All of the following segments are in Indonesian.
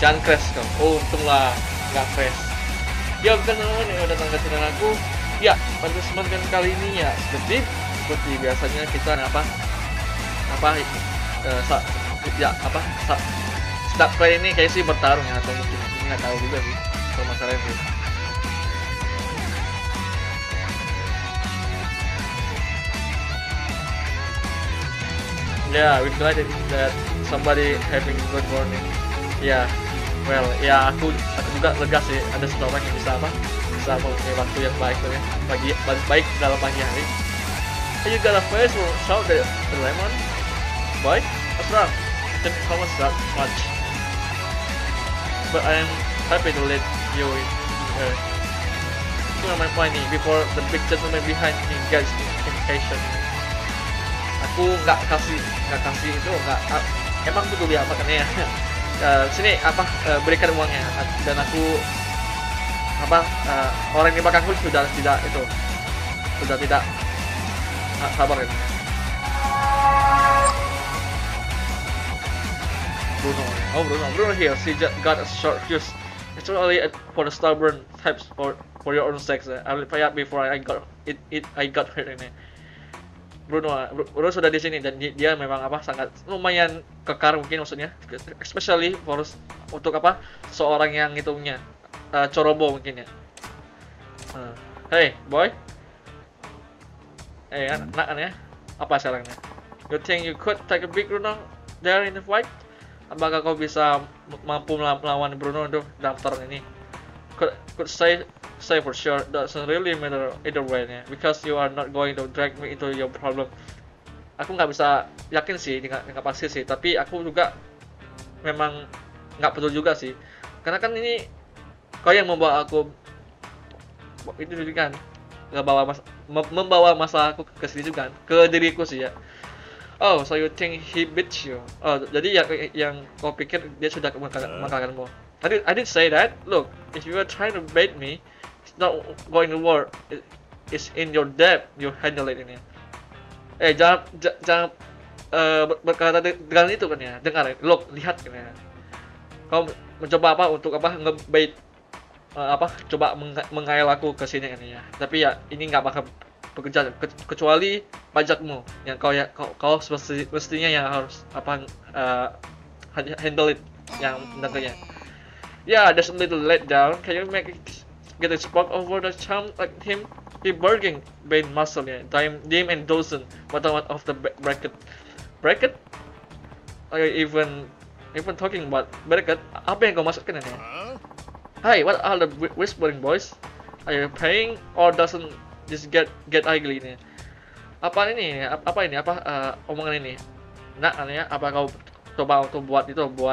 Jangan crash kau. Oh, untunglah nggak crash. Ya bukan namanya udah datang ke channel aku. Ya, pada kesempatan kali ini ya seperti biasanya kita start play ini kayak sih bertarung ya, atau mungkin ini nggak tahu juga sih kalau masalah itu. Yeah, we're glad that somebody having good morning. Yeah, well, ya aku juga lega sih ada seseorang yang bisa mempunyai waktu yang baik tuh ya, baik dalam pagi hari. Hey, you got a face for shout the lemon, boy? What's wrong? Didn't promise that much, but I'm happy to let you in here. You know my point before the big gentleman behind me gets indication. Aku nggak kasih itu emang betul ya apa kan ya. Sini berikan uangnya, dan aku orang di belakangku sudah tidak sabar kan. Bruno here. She just got a short fuse. It's only for the stubborn types for your own sex. I will pay up before I got hurt ini. Bruno sudah di sini dan dia memang sangat lumayan kekar mungkin maksudnya, especially untuk seorang yang hitungnya corobo mungkin ya. Hey boy, nak kan ya, apa sekarangnya? You think you could take a big Bruno there in the fight? Apakah kau bisa mampu melawan Bruno dalam pertarungan ini? Could say for sure, doesn't really matter either way nya, because you are not going to drag me into your problem. Aku nggak bisa yakin sih, nggak pasti sih, tapi aku juga memang nggak peduli juga sih, karena kan ini kau yang membawa aku itu juga kan, membawa masalah aku ke sini juga kan, ke diriku sih ya. Oh, so you think he beat you? Oh, jadi yang kau pikir dia sudah mengalahkanmu? I did say that. Look, if you are trying to bait me, it's not going to work. It's in your depth. You handle it ini. Jangan berkata dengan itu kan ya. Dengar ya. Look, lihat kan ya. Kau mencoba untuk ngebait coba mengail aku ke sini kan ya. Tapi ya ini nggak bakal bekerja kecuali pajakmu yang kau mestinya yang harus handle it yang benernya. Yeah, there's a little let down. Can you get a spark over the charm like him? He bargaining Bane muscle ya. Dim and Dawson, bottom of the bracket. Bracket? Are you even talking about bracket? Apa yang kau maksudkan ini? Hey, what are the whispering boys? Are you paying or doesn't this get ugly ini? Apa ini? Omongan ini? Nah, ya, apa kau coba untuk buat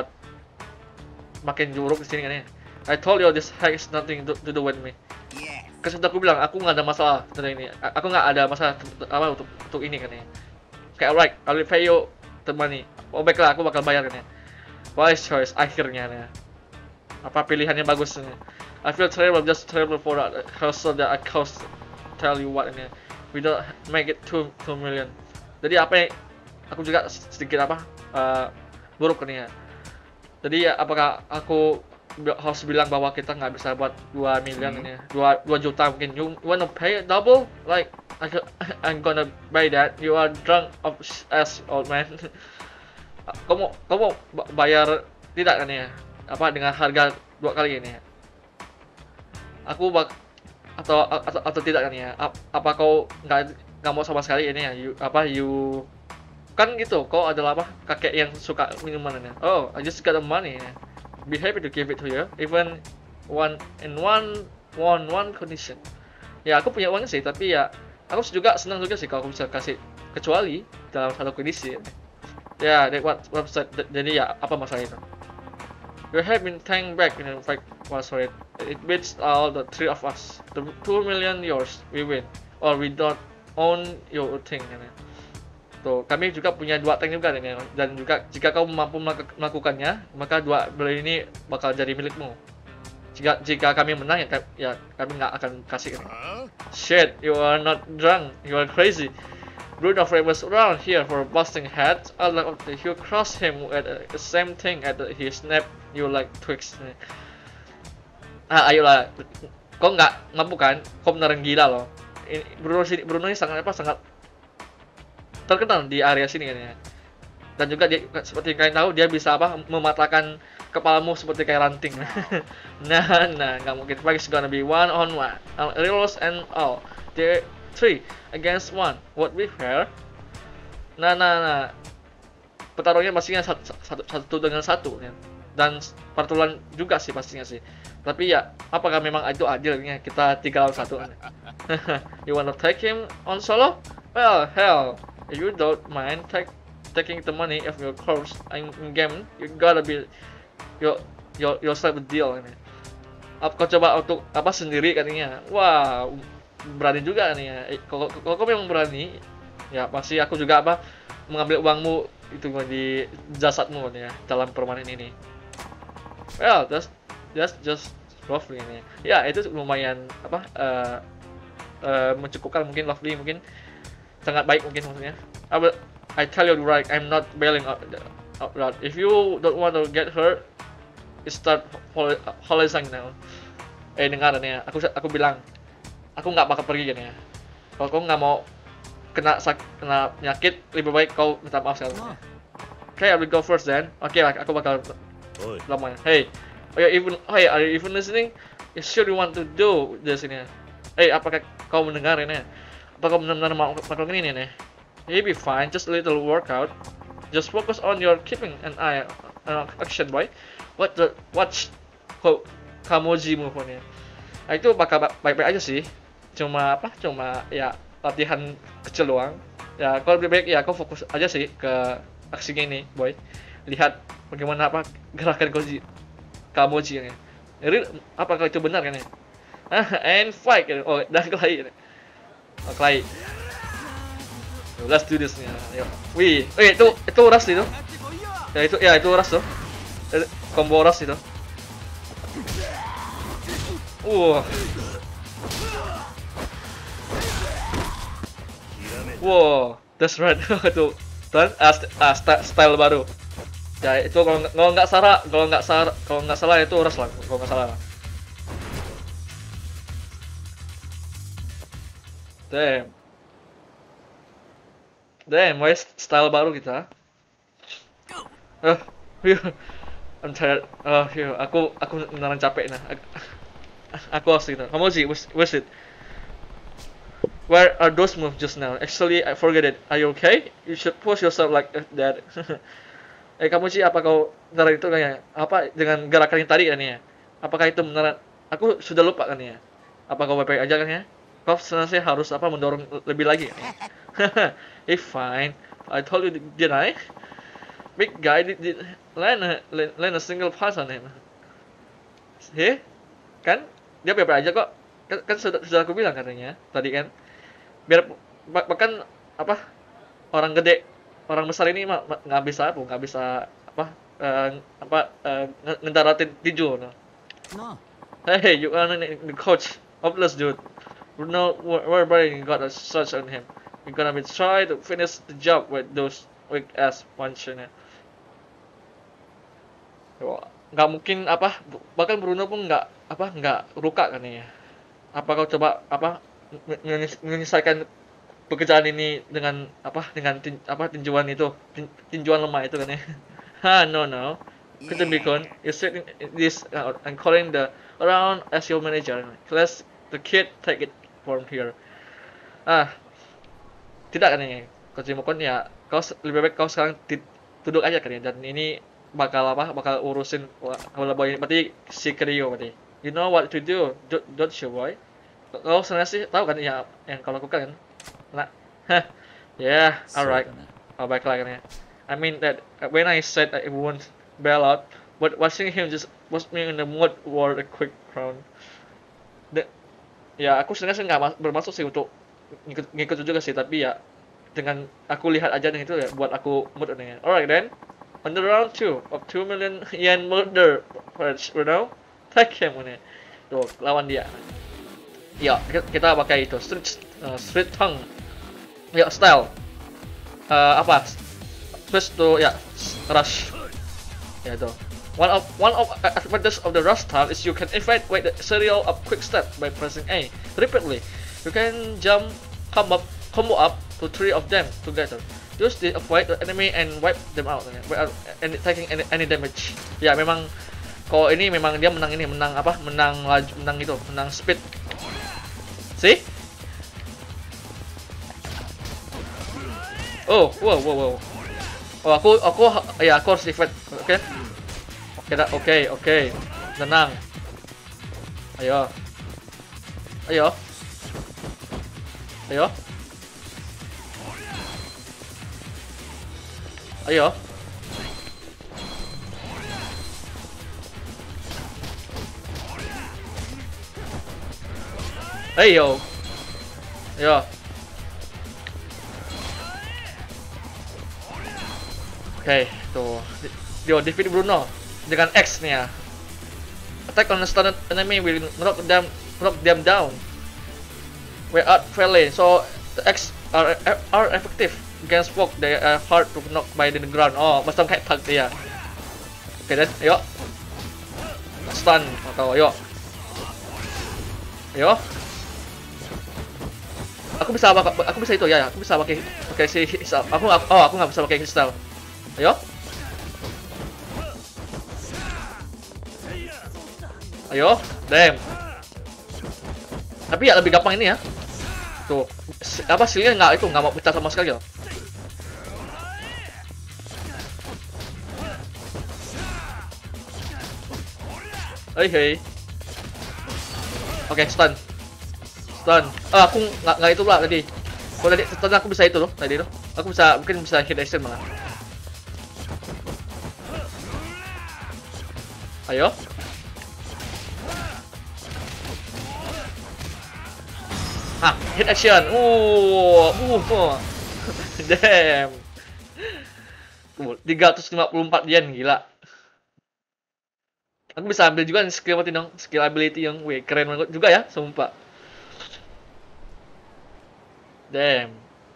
makin jorok di sini kan ya? I told you this has nothing to do with me. Yes. Kan sudah aku bilang aku nggak ada masalah tentang ini. Aku nggak ada masalah untuk ini kan ya. Kayak alright, I will pay you the money. Oh baiklah, aku bakal bayar kan ya. Wise choice akhirnya ya. Pilihannya bagus nih. I feel terrible, just terrible for that hustle that I cost. Tell you what ini. We don't make it 2 million. Jadi aku juga sedikit buruk kan ya. Jadi ya apakah aku harus bilang bahwa kita nggak bisa buat 2 million ini, 2 juta mungkin. You wanna pay double? Like I'm gonna buy that. You are drunk of ass old man. Kamu bayar tidak kan ya? Dengan harga 2 kali ini? Aku atau tidak kan ya? Apa kau nggak mau sama sekali ini ya? You kan gitu, kau adalah kakek yang suka minuman ini. Oh, I just got the money. Be happy to give it to you, even one condition. Ya aku punya uangnya sih, tapi ya aku juga senang juga sih kalau aku bisa kasih, kecuali dalam satu kondisi. Ya, website. Jadi ya apa masalah itu? You have been taken back in fact was for it. It beats all the 3 of us. The 2 million yours, we win, or we don't own your thing. Tuh, kami juga punya 2 tank juga nih, dan juga jika kau mampu melakukannya, maka 2 beli ini bakal jadi milikmu. Jika kami menang ya kami nggak akan kasih ini. Shit, you are not drunk, you are crazy. Bruno was around here for busting heads. You cross him at the same thing at he snapped you like Twix. Ayolah, kau nggak mampu kan? Kau beneran gila loh. Bruno ini sangat sangat terkenal di area sini kan ya. Dan juga dia seperti kalian tahu dia bisa mematahkan kepalamu seperti kayak ranting. nah nggak mungkin. Fight is gonna be 1-on-1, reels and all. There 3 against 1. What we fair? Nah. Pertarungannya pastinya satu dengan satu ya. Dan pertulan juga sih pastinya sih. Tapi ya, apakah memang itu adilnya kita 3 lawan 1? You wanna take him on solo? Well, hell, if you don't mind taking the money of your course in game, you gotta be yourself a deal ini. Kau coba untuk sendiri katanya. Wah, berani juga nih ya. Kalau kau memang berani, ya pasti aku juga mengambil uangmu itu di jasadmu ya dalam permainan ini. Well, that's just roughly ini. Ya, itu lumayan mencukupkan, mungkin lovely, mungkin sangat baik mungkin maksudnya. I tell you right, I'm not bailing out. If you don't want to get hurt, start holiday now. Dengar nih ya, aku bilang, aku nggak bakal pergi kan ya. Kalau kau nggak mau kena penyakit, lebih baik kau minta maaf sekarang. Okay, I will go first then. Okay, aku bakal lamanya. Hey, are you even listening? You sure you want to do this ini? Hey, apakah kau mendengar ini? Apakah benar-benar mau melakukan ini nih? You'll be fine, just a little workout. Just focus on your keeping an eye on action, boy. Watch Kamoji move-nya. Nah, itu bakal baik-baik aja sih. Cuma ya latihan kecil doang. Ya, kalau lebih baik ya kau fokus aja sih ke aksinya ini, boy. Lihat bagaimana gerakan Kamoji ini. Jadi apakah itu benar kan ya? And fight kan. Oh, dan kelahi. Kelahi. Let's do this nih. Ayo. Wih, itu rush itu. Ya itu rush tuh. Combo rush itu. Wow, that's right. Itu dan style baru. Ya itu kalau nggak salah itu rush lah, kalau nggak salah. Damn, why style baru kita? I'm tired. Aku beneran capek nah. Aku harus gitu. Kamu sih, where's it? Where are those moves just now? Actually, I forget it. Are you okay? You should push yourself like that. Kamu sih, apa kau beneran itu kayak dengan gerakan yang tadi kan ya? Apakah itu beneran? Aku sudah lupa kan ya? Apa kau baik-baik aja kan ya? Kau sebenarnya harus mendorong lebih lagi. If fine, I told you, did I? Big guy did land a single pass on him. Kan dia baik-baik aja kok. Kan sudah aku bilang katanya tadi kan. Biar bahkan orang gede, orang besar ini nggak bisa ngedaratin tinju. No. Hey, you are the coach. Hopeless dude. Bruno, where got a search on him. You're gonna be try to finish the job with those weak ass punch. Nggak mungkin bahkan Bruno pun nggak ruka kan ya. Apa kau coba menyelesaikan pekerjaan ini dengan tinjuan itu, tinjuan lemah itu kan ya. No. Couldn't be con. You sit this and calling the around as your manager. Let the kid take it from here. Tidak kan ya. Coach Mokon ya, kau lebih baik kau sekarang duduk aja kan ya. Dan ini bakal urusin bola boy ini. Berarti si Kiryu berarti. You know what to do, don't you, boy? Kau sebenarnya sih tahu kan ya yang kau lakukan kan? Nah, yeah, alright. Baiklah kan ya. I mean that when I said I won't bail out, but watching him just was me in the mood for a quick crown. Ya, aku sebenarnya nggak bermaksud sih untuk ngikut juga sih, tapi ya dengan aku lihat aja nih itu ya buat aku mood nih. Alright then, on the round 2 of 2 million yen murder purge, you know, take him nih. Tuh, lawan dia. Ya, kita pakai itu street tongue. Ya, style. Switch to ya rush. Ya tuh. One of advantages of the rush style is you can evaluate the serial of quick step by pressing A repeatedly. You can jump combo up to 3 of them together. Use the avoid the enemy and wipe them out. Without taking any damage. Ya memang kalau ini memang dia menang ini, menang apa? Menang laju, menang itu, menang speed. See? Oh, wow. Oh, aku harus evade. Oke. Oke. Tenang. Ayo. Ayo. Oke, tuh. Dia defeat Bruno dengan X nih ya. Attack on the stunned enemy will knock them down without failing. So the X are effective against folk. They are hard to knock by the ground. Oh, macam kayak tag dia. Oke dan, yuk. Stun atau yuk. Aku bisa itu ya. Aku bisa pakai si aku nggak bisa pakai kristal. Ayo, damn. Tapi ya lebih gampang ini ya. Tuh, apa silnya nggak mau pecah sama sekali loh. Hey. Oke, stun. Aku nggak itu lah tadi. Kalau tadi aku bisa itu loh tadi loh. Aku mungkin bisa hit action malah. Ayo. Hit action. Damn. 354 yen, gila. Aku bisa ambil juga skill mati dong, skill ability yang keren banget juga ya, sumpah. Damn.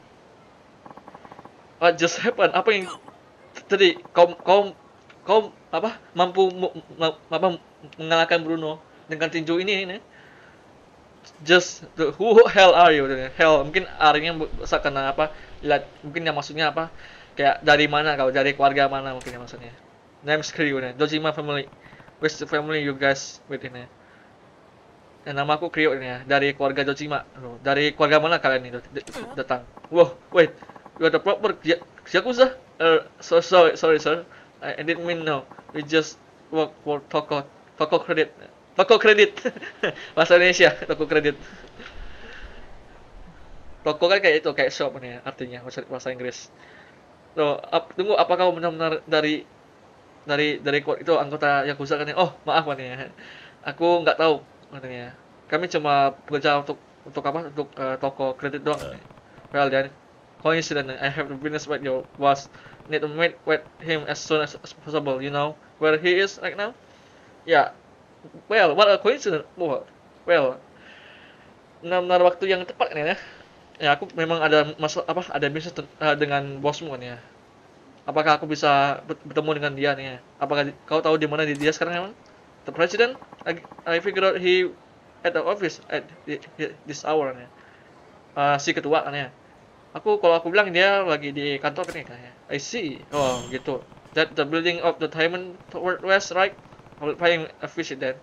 What just happened? Apa yang tadi kau apa mampu mengalahkan Bruno dengan tinju ini? Just who hell are you? Hell mungkin artinya bisa karena apa? Lihat mungkin yang maksudnya apa? Kayak dari mana kau? Dari keluarga mana mungkin yang maksudnya? Name's Kryo nih, Dojima family. Which family you guys with ini? Dan nama aku Kryo ini ya, dari keluarga Dojima. Dari keluarga mana kalian ini datang? Wow, wait, you are the proper Yakuza? Sorry sir, I didn't mean no. We just work for Toko Credit. Toko kredit. Bahasa Indonesia, toko kredit. Toko kan kayak itu, kayak shop nih ya, artinya bahasa Inggris. Loh, tunggu, apakah kau benar-benar dari itu anggota Yakuza kan ya? Oh, maaf kan ya. Aku nggak tahu katanya. Kami cuma bekerja untuk apa? Untuk toko kredit doang. Well then, coincidence I have the business with your boss. Need to meet with him as soon as possible. You know where he is right now? Ya. Well, what a coincidence. Well, benar-benar waktu yang tepat kan ya. Ya, aku memang ada masalah ada bisnis dengan bosmu kan ya. Apakah aku bisa bertemu dengan dia nih ya? Apakah kau tahu di mana dia sekarang emang? The president? I figured out he at the office at this hour kan ya. Si ketua kan ya. Kalau aku bilang dia lagi di kantor kan ya. I see. Oh, gitu. That the building of the Diamond toward west, right? Paying a visit then.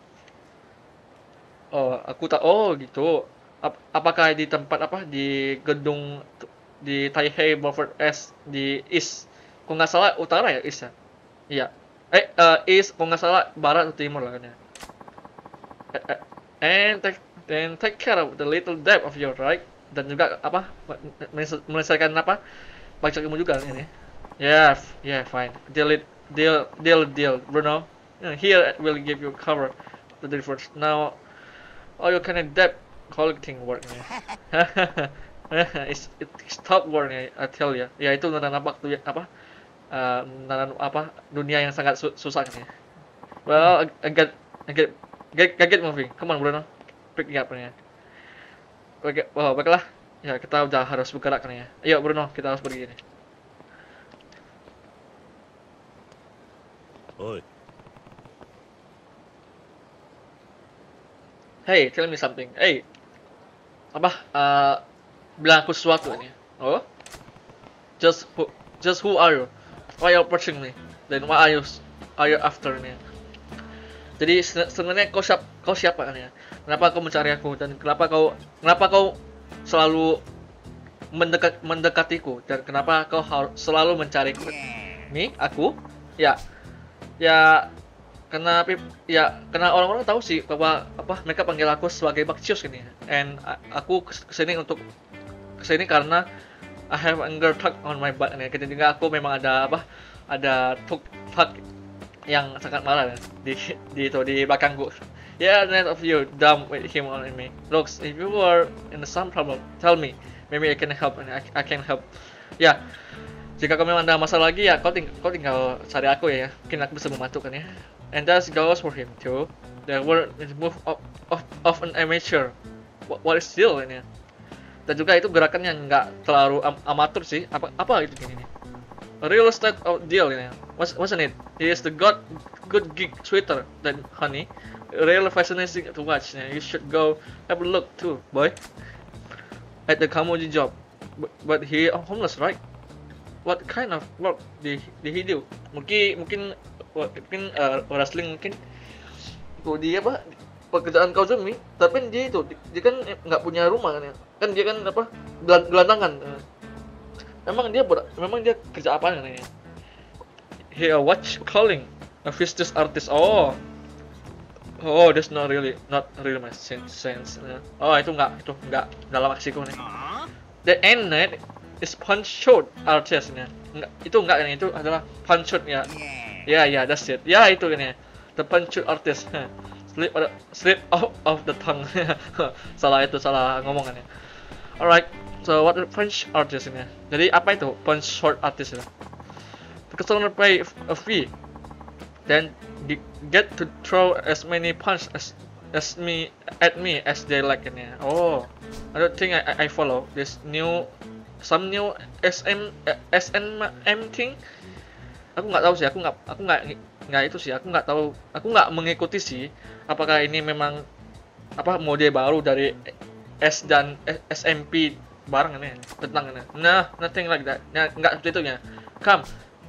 Oh, aku tak. Oh, gitu. Apakah di tempat apa di gedung di Taihei Boulevard S di East? Kok nggak salah utara ya East ya? Iya. East kok nggak salah barat atau timur lah kan ya. And take care of the little debt of your right dan juga apa menyelesaikan apa pajak ilmu juga ini. Yeah, fine. Deal, Bruno. Here will give you cover the difference. Now, all your kind of debt collecting work nih. It's top work nih, I tell ya. Ya itu nampak tuh apa? Dunia yang sangat susah kan ya. Well, I get moving. Come on Bruno, pick up nih. Oke, baiklah. Ya kita udah harus bergerak kan ya. Ayo Bruno, kita harus pergi nih. Oi. Hey, tell me something. Hey, apa? Bilang aku sesuatu ini. Oh, just who, just who are you? Why you approaching me? Then why are you after me? Jadi sebenarnya kau siapa kan ya? Kenapa kau mencari aku dan kenapa kau selalu mendekatiku dan kenapa kau harus selalu mencari aku? Ya, ya karena orang-orang tahu sih bahwa mereka panggil aku sebagai Bakcius ini. And aku kesini karena I have anger tug on my butt nih. Ketika aku memang ada tug yang sangat marah di belakangku. Yeah, none of you dumb with him on me. Looks, if you were in some problem, tell me. Maybe I can help and I can help. Ya, jika kau memang ada masalah lagi ya kau tinggal cari aku ya. Mungkin aku bisa membantu kan ya. And that goes for him too. The word is move of an amateur. What is still ini? Dan juga itu gerakan yang nggak terlalu amatur sih. Apa itu gini nih? A real estate deal ini. Wasn't it? He is the good gig sweeter than honey. Real fascinating to watch. You should go have a look too, boy. At the Kamuji job. But he homeless, right? What kind of work did he do? Mungkin wrestling mungkin. Dia pekerjaan kau Zumi, tapi dia kan nggak punya rumah kan ya. Kan dia kan gelandangan. Memang dia kerja apa kan ya? He watch calling a business artist. Oh, that's not really my sense. Oh, itu enggak dalam aksiku nih. The end is punch shot artist nya. Enggak kan itu adalah punch shot ya. Ya, that's it. Ya itu kan ya. The punch shot artist. Slip out of the tongue. salah ngomongan ya. Alright. So what the punch artist ini? Jadi apa itu punch shot artist itu? The customer pay a fee, then they get to throw as many punch at me as they like ini. Oh, I don't think I follow this some new SNM thing. Aku nggak tahu sih. Aku nggak itu sih. Aku nggak mengikuti sih. Apakah ini memang mode baru dari S dan SMP bareng ini tentang ini? Nah, nothing like that. Nah, nggak seperti itu ya. Come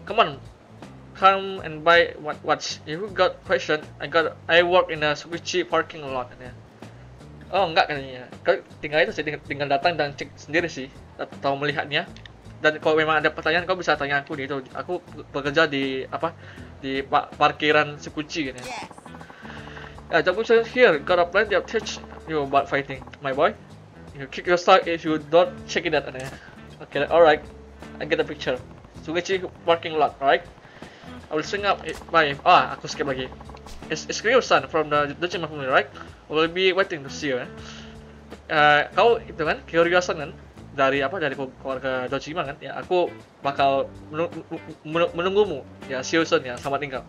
and buy watch. If you got question, I work in a Sukichi parking lot. Ya. Oh, enggak katanya. Kau tinggal itu sih, tinggal datang dan cek sendiri sih atau melihatnya. Dan kalau memang ada pertanyaan kau bisa tanya aku di itu. Aku bekerja di parkiran Sukichi gitu. Job question here. Got a plenty of teach you about fighting, my boy. You kick your start if you don't check it out. Okay, alright. I get the picture. Sukichi parking lot, alright. I will swing up by. Aku skip lagi. It's Ryo-san from the Dojima family, right? We'll be waiting to see you. Kau itu kan Ryo-san kan dari keluarga Dojima kan? Ya, aku bakal menunggumu. Ya, see you soon ya. Selamat tinggal.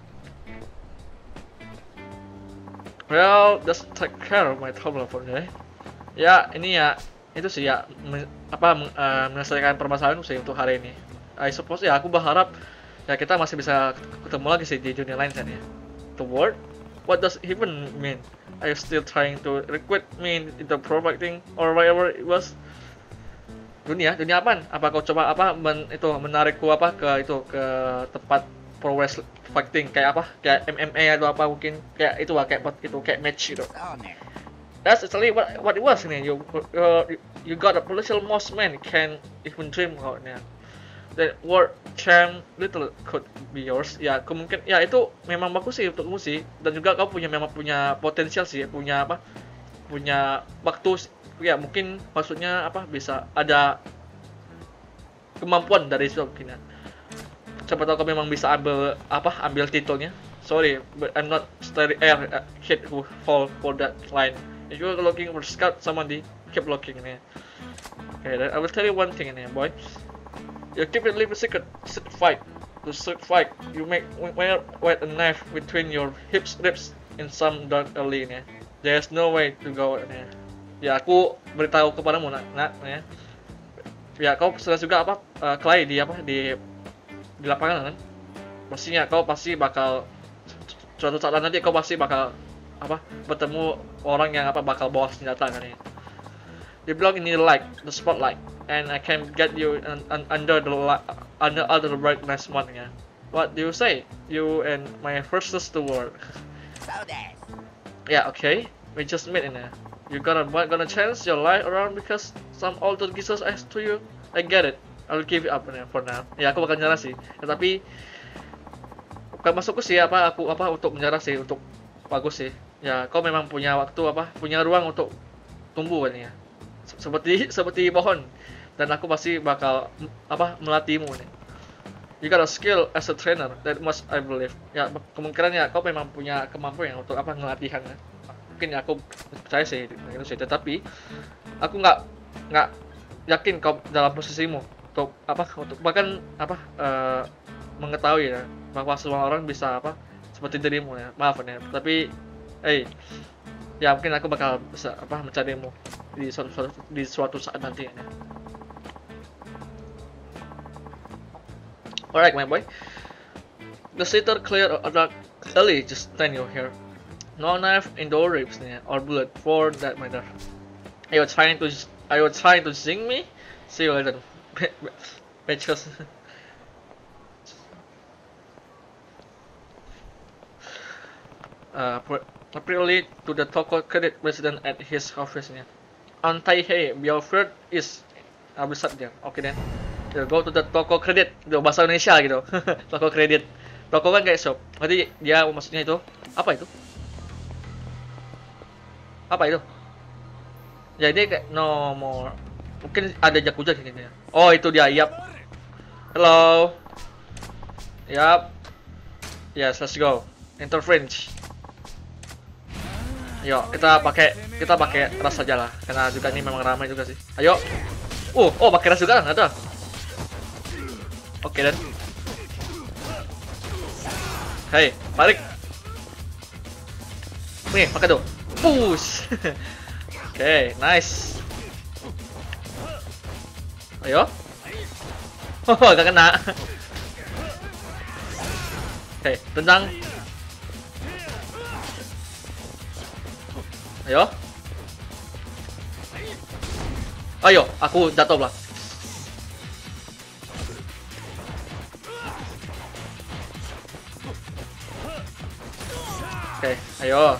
Well, just take care of my trouble for today. Ya, ini ya itu sih ya menyelesaikan permasalahan sih untuk hari ini. I suppose ya aku berharap ya kita masih bisa ketemu lagi sih di dunia lain kan ya. The world? What does it even mean? Are you still trying to recruit me into providing or whatever it was? Dunia apaan? Apa kau coba menarikku ke tempat pro wrestling fighting kayak MMA atau apa mungkin kayak kayak match gitu. That's actually what it was nih. You got a potential most men can even dream about nya. The world champ little could be yours. Ya, kemungkinan ya itu memang bagus sih untukmu sih. Dan juga kau memang punya potensial sih, punya waktu ya mungkin maksudnya bisa ada kemampuan dari situ mungkin ya. Siapa tahu kau memang bisa ambil titelnya. Sorry, but I'm not kid who fall for that line. If you're looking for scout somebody, keep looking in here. Okay, then I will tell you one thing in here, boy. You keep it a secret fight. To fight, you wear a knife between your ribs in some dark alley in here. There's no way to go in here. Ya, aku beritahu kepadamu nak ya. Ya, kau sudah juga kelahi di lapangan kan? Pastinya kau pasti bakal suatu saat nanti kau pasti bakal apa bertemu orang yang apa bakal bawa senjata kan ya. Dia bilang ini light, the spotlight, and I can get you under the under the brightness one ya. What do you say? You and my versus the world. Yeah, okay. We just met in there. You gonna change your life around because some older geezers asked to you. I get it. I'll give it up for now. Ya aku bakal nyerah sih. Ya, tapi bukan masukku sih aku untuk menyerah sih, untuk bagus sih. Ya kau memang punya waktu punya ruang untuk tumbuh kan ya. Seperti pohon. Dan aku pasti bakal melatihmu nih. You got a skill as a trainer that much I believe. Ya kemungkinan ya kau memang punya kemampuan untuk ngelatihan ya. Mungkin ya aku percaya sih itu sih, tetapi aku nggak yakin kau dalam posisimu untuk bahkan mengetahui ya bahwa semua orang bisa seperti dirimu ya. Maaf ya, tapi ya mungkin aku bakal bisa mencarimu di suatu saat nanti ya. Alright my boy, the sitter cleared a dark alley just stand you here. No knife in the ribs or bullet for that matter. Are you trying to zing me? See you later, bitches. Apparently to the Toko Credit resident at his office nya. On Taihei, Bielefeld is besar dia. Oke deh. Go to the Toko Credit. Itu bahasa Indonesia gitu. Toko kredit. Toko kan kayak shop. Berarti dia maksudnya itu apa itu? Apa itu? Jadi kayak no more. Mungkin ada Jakuza gini ya. Oh itu dia. Yap. Hello. Yap. Yes, let's go. Enter French. Ayo kita pakai ras saja lah, karena juga ini memang ramai juga sih. Ayo. Oh pakai ras juga kan ada. Oke dan. Hei, balik. Nih, pakai tuh. Push. Oke, nice. Ayo. Oh, gak kena. Oke, tendang. Ayo, aku jatuh lah. Oke, ayo.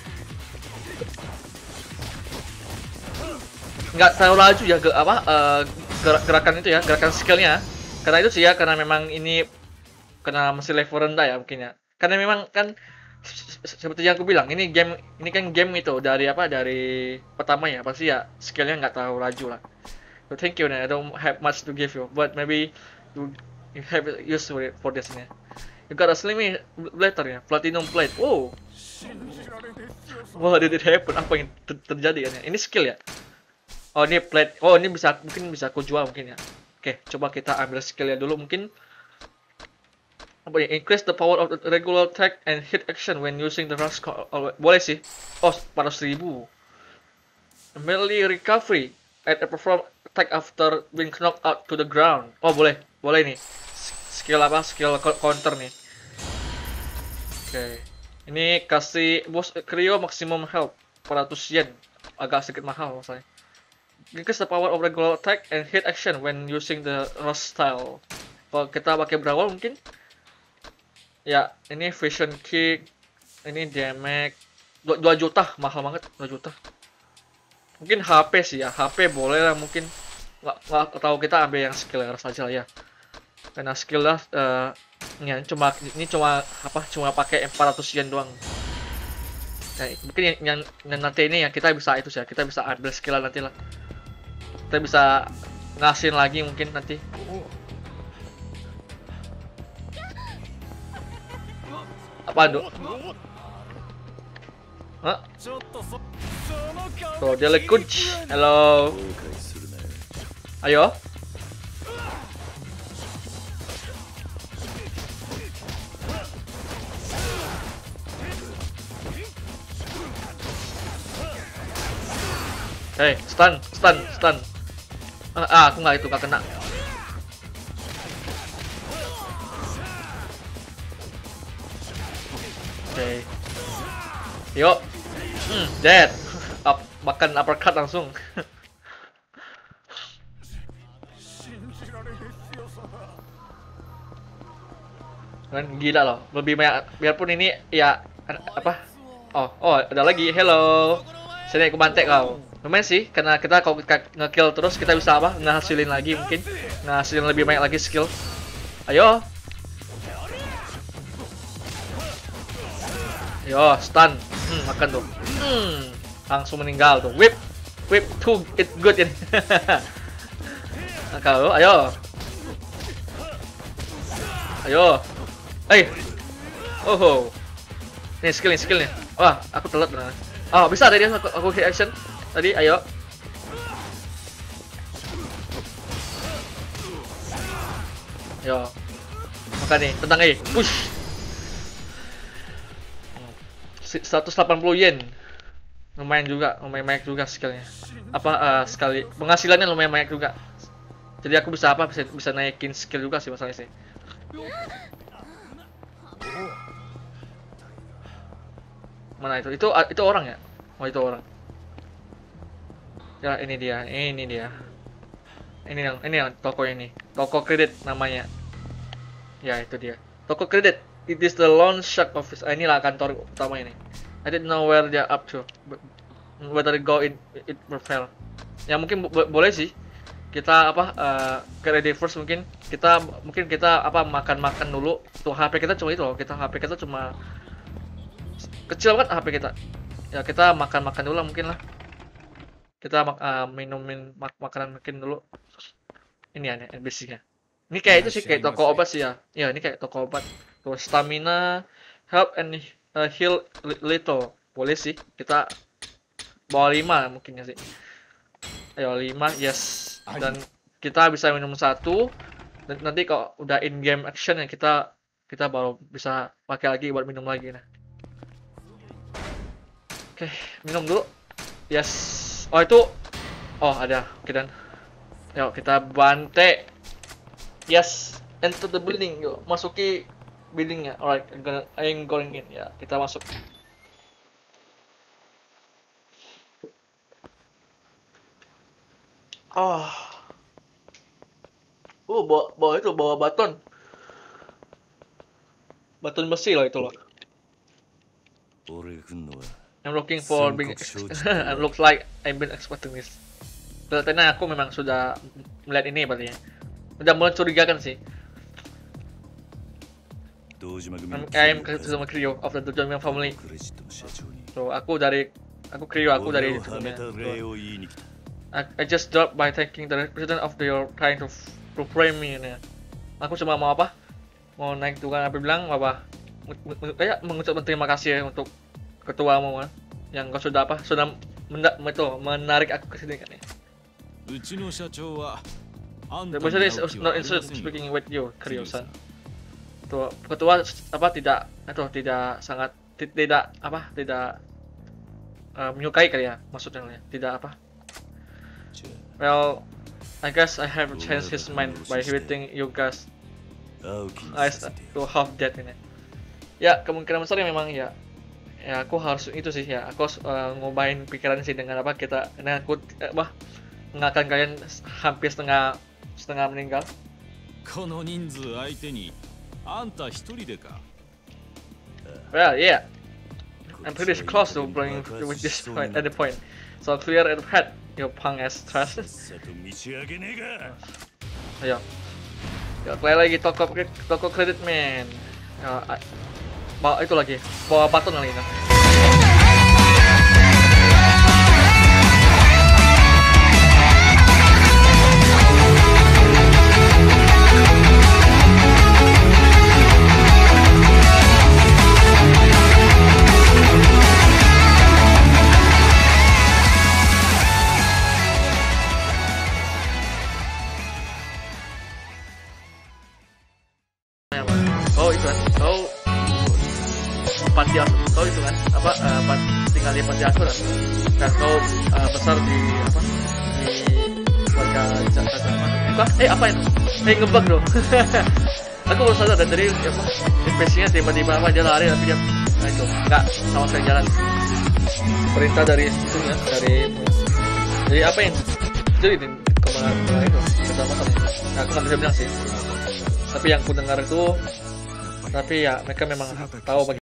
Nggak terlalu laju ya gerakan itu ya, gerakan skillnya. Karena itu sih ya, karena memang ini karena masih level rendah ya mungkin ya. Karena memang kan seperti yang aku bilang, ini kan game itu dari pertama ya, pasti ya skillnya nggak terlalu laju lah. So thank you, I don't have much to give you, but maybe you have use for this nya. You got a slimy blader ya, platinum plate. Wow, what did it happen? Apa yang terjadi kan ya? Ini skill ya? Oh ini plate. Oh ini mungkin bisa aku jual mungkin ya. Oke, coba kita ambil skillnya dulu mungkin. Increase the power of the regular attack and hit action when using the rush. Boleh sih. Oh 400.000. Melee recovery at a perform attack after being knocked out to the ground. Oh boleh nih. Skill skill counter nih. Oke. Ini kasih boost Cryo maximum health 400 yen. Agak sedikit mahal maksudnya. Increase the power of regular attack and hit action when using the rush style. Kalau kita pakai brawl mungkin. Ya, ini vision kick, ini damage 2 juta, mahal banget 2 juta. Mungkin HP sih ya, HP boleh lah mungkin. Nggak tahu, kita ambil yang skill saja lah ya. Karena skill lah ya, cuma pakai 400 yen doang. Nah, mungkin yang nanti ini ya kita bisa itu sih ya, kita bisa ambil skill nanti lah. Kita bisa ngasihin lagi mungkin nanti. Apa tuh? Hah? Tuh, dia lekut. Halo. Ayo. Hey, stun. Aku nggak kena. Oke. Yuk. Dead. Makan uppercut langsung. Kan gila loh. Lebih banyak, biarpun ini ya apa? Oh, ada lagi. Hello. Sini aku bantek kau. Lumayan sih, karena kita kalau kita nge-kill terus kita bisa apa? Ngehasilin lagi mungkin. Ngehasilin lebih banyak lagi skill. Ayo. Yo, stun. Makan tuh. Langsung meninggal tuh. Whip too it good in. Kalau ayo. Oh. Nih skillnya. Wah, aku telat benar. Oh, bisa tadi aku hit action. Tadi ayo. Yo. Makan nih, tentang push. 180 yen. Lumayan banyak juga skillnya. Sekali penghasilannya lumayan banyak juga. Jadi aku bisa bisa naikin skill juga sih masalahnya sih. Mana itu? Itu orang ya? Oh, itu orang. Ya, ini dia. Ini yang toko ini. Toko kredit namanya. Ya, itu dia. Toko kredit. It is the loan shark office. Inilah kantor utama ini. I didn't know where they're up to. Whether they go in it prefer. Ya mungkin boleh sih. Kita ke ready first mungkin. Kita makan dulu. Tuh HP kita cuma itu loh. HP kita cuma kecil banget HP kita. Ya kita makan dulu mungkin lah. Kita minumin makanan mungkin dulu. Ini ya NPC-nya. Ini kayak itu sih, kayak toko obat sih ya. Ya, ini kayak toko obat. Tuh stamina, help and heal little. Boleh sih. Kita bawa 5 mungkinnya sih. Ayo 5, yes. Dan kita bisa minum 1. Dan nanti kalau udah in game action ya kita baru bisa pakai lagi buat minum lagi nah. Oke, minum dulu. Yes. Oh, itu. Oh, ada. Oke, dan. Yuk, kita bantai. Yes. Enter the building. Yuk, masuki buildingnya. Alright, I'm going in. Ya, kita masuk. Bawa baton. Baton besi loh itu loh. I'm looking for being and looks like I've been expecting this. Kelihatannya aku memang sudah melihat ini berarti ya. Udah mulai curigakan sih. I'm Kazuma Kiryu of the Dojima family. So aku dari I just dropped by thanking the president of your trying to frame me ini. Aku cuma mau mau naik tuh kan, apa bilang kayak mengucapkan terima kasih ya untuk ketuamu kan, yang kau sudah menarik aku ke sini kan ya. The president is not interested in speaking with you, Kiryu-san. Tuh ketua tidak menyukai kali ya maksudnya, tidak Well, I guess I have changed his mind by hitting you guys. To half dead ini. Ya kemungkinan besar ya memang ya aku harus itu sih ya, aku harus ngobain pikiran sih dengan kita, nah aku mengakan kalian hampir setengah meninggal. Well, yeah, I'm pretty close to bringing with this point at the point, so clear it head, you punk ass trash. Ayo, play lagi toko kredit man. Bawa itu lagi, bawa baton lagi kan. Oh itu kan, kau itu kan tinggal di panti asuhan dan kau besar di keluarga apa itu? Ngebug dong. Aku baru sadar dari NPC-nya tiba-tiba dia lari tapi dia itu nggak sama sekali jalan. perintah dari itu ya, dari jadi apa yang jadi di kemana itu pertama kali. Nah, aku nggak bisa bilang sih, tapi yang ku dengar itu, tapi ya mereka memang tahu